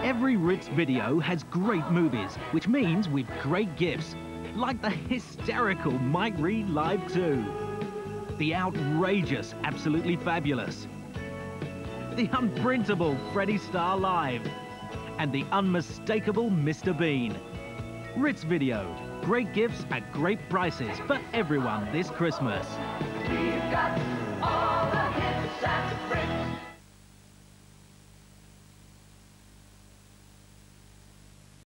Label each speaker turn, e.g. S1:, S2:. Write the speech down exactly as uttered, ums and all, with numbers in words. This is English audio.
S1: Every Ritz video has great movies, which means we've great gifts, like the hysterical Mike Reid Live two, the outrageous Absolutely Fabulous, the unprintable Freddie Starr Live, and the unmistakable Mister Bean. Ritz Video, great gifts at great prices for everyone this Christmas.
S2: We've got all the hits at Ritz.